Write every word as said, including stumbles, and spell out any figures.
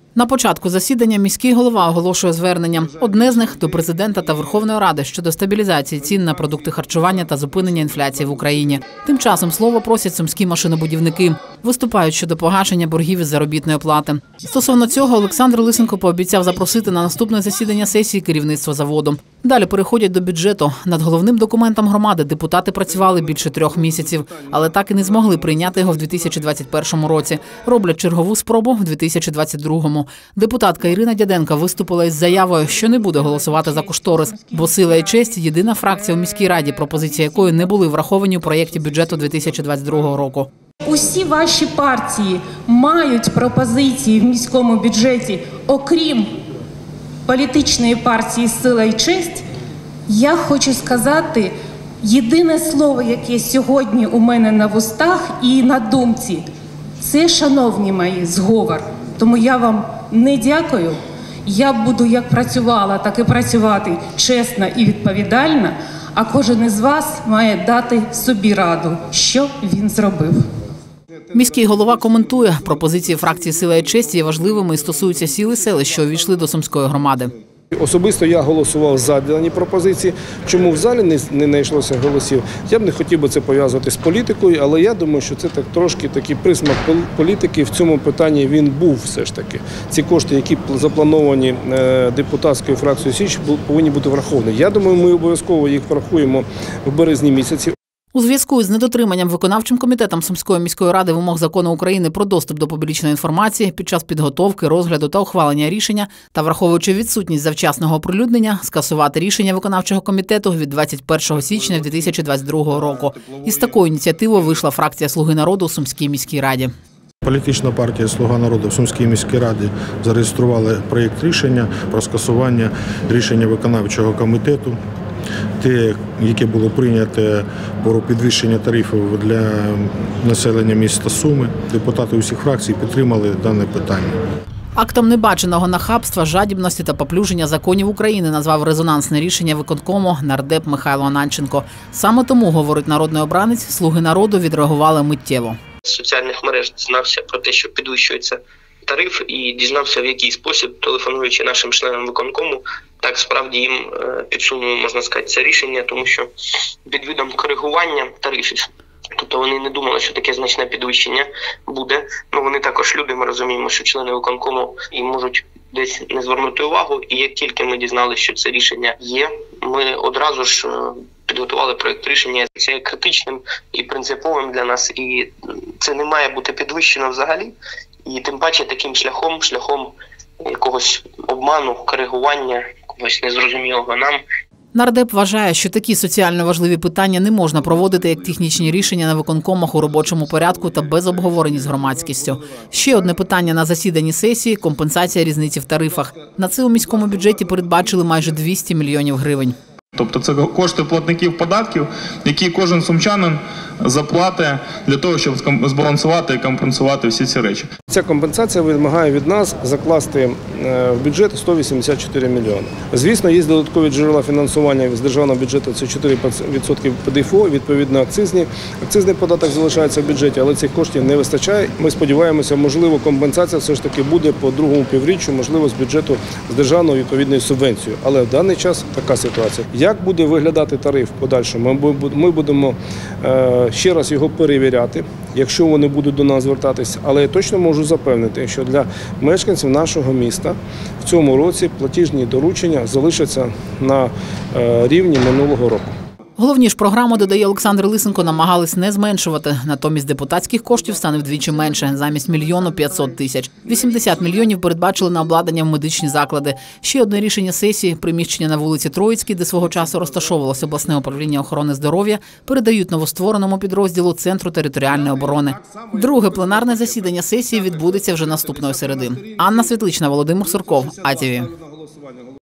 На початку засідання міський голова оголошує звернення. Одне з них – до президента та Верховної Ради щодо стабілізації цін на продукти харчування та зупинення інфляції в Україні. Тим часом слово просять сумські машинобудівники. Виступають щодо погашення боргів із заробітної плати. Стосовно цього Олександр Лисенко пообіцяв запросити на наступне засідання сесії керівництва заводу. Далі переходять до бюджету. Над головним документом громади депутати працювали більше трьох місяців, але так і не змогли прийняти його в дві тисячі двадцять першому році. Роблять чергову спробу в дві тисячі двадцять другому. Депутатка Ірина Дяденко виступила із заявою, що не буде голосувати за кошторис, бо «Сила і честь» – єдина фракція у міській раді, пропозиції якої не були враховані у проєкті бюджету дві тисячі двадцять другого року. Усі ваші партії мають пропозиції в міському бюджеті, окрім політичної партії «Сила і честь». Я хочу сказати, єдине слово, яке сьогодні у мене на вустах і на думці – це, шановні мої, зговор. Тому я вам не дякую. Я буду як працювала, так і працювати чесно і відповідально, а кожен із вас має дати собі раду, що він зробив. Міський голова коментує, пропозиції фракції «Сила і честь» є важливими і стосуються сіл і селищ, що увійшли до Сумської громади. Особисто я голосував за дані пропозиції. Чому в залі не, не знайшлося голосів? Я б не хотів би це пов'язувати з політикою, але я думаю, що це так трошки такий присмак політики. В цьому питанні він був все ж таки. Ці кошти, які заплановані депутатською фракцією «Січ», повинні бути враховані. Я думаю, ми обов'язково їх врахуємо в березні місяці. У зв'язку з недотриманням виконавчим комітетом Сумської міської ради вимог закону України про доступ до публічної інформації під час підготовки, розгляду та ухвалення рішення та враховуючи відсутність завчасного оприлюднення, скасувати рішення виконавчого комітету від двадцять першого січня дві тисячі двадцять другого року. Із такою ініціативою вийшла фракція «Слуги народу» у Сумській міській раді. Політична партія «Слуга народу» в Сумській міській раді зареєстрували проєкт рішення про скасування рішення виконавчого комітету. Те, яке було прийнято про підвищення тарифів для населення міста Суми. Депутати усіх фракцій підтримали дане питання. Актом небаченого нахабства, жадібності та поплюження законів України назвав резонансне рішення виконкому нардеп Михайло Ананченко. Саме тому, говорить народний обранець, «Слуги народу» відреагували миттєво. З соціальних мереж дізнався про те, що підвищується тариф, і дізнався, в який спосіб, телефонуючи нашим членам виконкому, так справді їм підсунули, можна сказати, це рішення, тому що під видом коригування тарифів, тобто вони не думали, що таке значне підвищення буде. Ну, вони також люди, ми розуміємо, що члени виконкому і можуть десь не звернути увагу, і як тільки ми дізналися, що це рішення є, ми одразу ж підготували проєкт рішення. Це є критичним і принциповим для нас, і це не має бути підвищено взагалі. І тим паче таким шляхом, шляхом якогось обману, коригування, якогось незрозумілого нам. Нардеп вважає, що такі соціально важливі питання не можна проводити як технічні рішення на виконкомах у робочому порядку та без обговорення з громадськістю. Ще одне питання на засіданні сесії – компенсація різниці в тарифах. На це у міському бюджеті передбачили майже двісті мільйонів гривень. Тобто це кошти платників податків, які кожен сумчанин заплатить для того, щоб збалансувати і компенсувати всі ці речі. Ця компенсація вимагає від нас закласти в бюджет сто вісімдесят чотири мільйони. Звісно, є додаткові джерела фінансування з державного бюджету, це чотири відсотки ПДФО, відповідно акцизні. Акцизний податок залишається в бюджеті, але цих коштів не вистачає. Ми сподіваємося, можливо, компенсація все ж таки буде по другому півріччю, можливо, з бюджету, з державної відповідної субвенцією. Але в даний час така ситуація. Як буде виглядати тариф в подальшому? Ми будемо ще раз його перевіряти, якщо вони будуть до нас звертатися. Але я точно можу запевнити, що для мешканців нашого міста в цьому році платіжні доручення залишаться на рівні минулого року. Головні ж програми, додає Олександр Лисенко, намагались не зменшувати. Натомість депутатських коштів стане вдвічі менше, замість мільйону п'ятсот тисяч. вісімдесят мільйонів передбачили на обладнання в медичні заклади. Ще одне рішення сесії – приміщення на вулиці Троїцькій, де свого часу розташовувалося обласне управління охорони здоров'я, передають новоствореному підрозділу Центру територіальної оборони. Друге пленарне засідання сесії відбудеться вже наступної середи. Анна Світлична, Володимир Сурков, А Т В.